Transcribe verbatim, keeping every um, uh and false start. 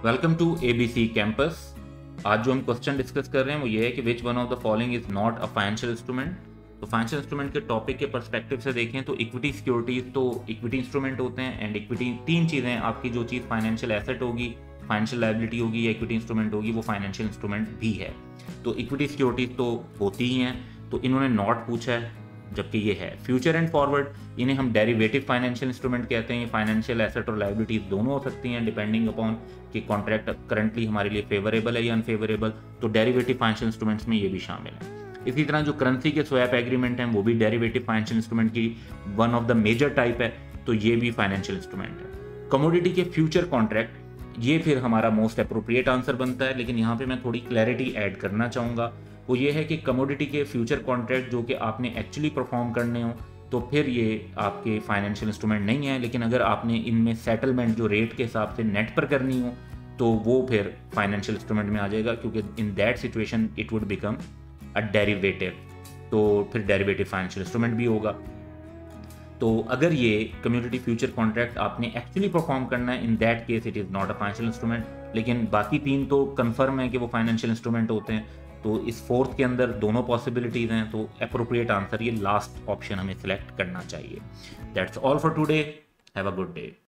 Welcome to ABC campus. आज जो हम क्वेश्चन डिस्कस कर रहे हैं वो ये है कि which one of the following is not a financial instrument. तो फाइनेंशियल इंस्ट्रूमेंट के टॉपिक के पर्सपेक्टिव से देखें तो इक्विटी सिक्योरिटीज तो इक्विटी इंस्ट्रूमेंट होते हैं, एंड इक्विटी तीन चीज़ें, आपकी जो चीज़ फाइनेंशियल एसेट होगी, फाइनेंशियल लायबिलिटी होगी या इक्विटी इंस्ट्रूमेंट होगी, वो फाइनेंशियल इंस्ट्रूमेंट भी है। तो इक्विटी सिक्योरिटीज तो होती ही हैं, तो इन्होंने नॉट पूछा है, जबकि ये है फ्यूचर एंड फॉरवर्ड। इन्हें हम डेरिवेटिव फाइनेंशियल इंस्ट्रूमेंट कहते हैं। फाइनेंशियल एसेट और लायबिलिटीज दोनों हो सकती हैं डिपेंडिंग अपॉन कि कॉन्ट्रैक्ट करंटली हमारे लिए फेवरेबल है या अनफेवरेबल। तो डेरिवेटिव फाइनेंशियल इंस्ट्रूमेंट्स में ये भी शामिल है। इसी तरह जो करेंसी के स्वैप एग्रीमेंट हैं वो भी डेरिवेटिव फाइनेंशियल इंस्ट्रूमेंट की one of the major type है, तो ये भी फाइनेंशियल इंस्ट्रूमेंट है। कमोडिटी के फ्यूचर कॉन्ट्रैक्ट, ये फिर हमारा मोस्ट अप्रोप्रिएट आंसर बनता है, लेकिन यहाँ पे मैं थोड़ी क्लैरिटी ऐड करना चाहूँगा। वो ये है कि कमोडिटी के फ्यूचर कॉन्ट्रैक्ट जो कि आपने एक्चुअली परफॉर्म करने हो तो फिर ये आपके फाइनेंशियल इंस्ट्रूमेंट नहीं है, लेकिन अगर आपने इनमें सेटलमेंट जो रेट के हिसाब से नेट पर करनी हो तो वो फिर फाइनेंशियल इंस्ट्रूमेंट में आ जाएगा, क्योंकि in that situation it would become a derivative, तो फिर डेरिवेटिव फाइनेंशियल इंस्ट्रूमेंट भी होगा। तो अगर ये कम्युनिटी फ्यूचर कॉन्ट्रैक्ट आपने एक्चुअली परफॉर्म करना है, in that case it is not a financial instrument, लेकिन बाकी तीन तो कंफर्म है कि वो फाइनेंशियल इंस्ट्रूमेंट होते हैं। तो इस फोर्थ के अंदर दोनों पॉसिबिलिटीज़ हैं, तो अप्रोप्रिएट आंसर ये लास्ट ऑप्शन हमें सिलेक्ट करना चाहिए। That's all for today. Have a good day.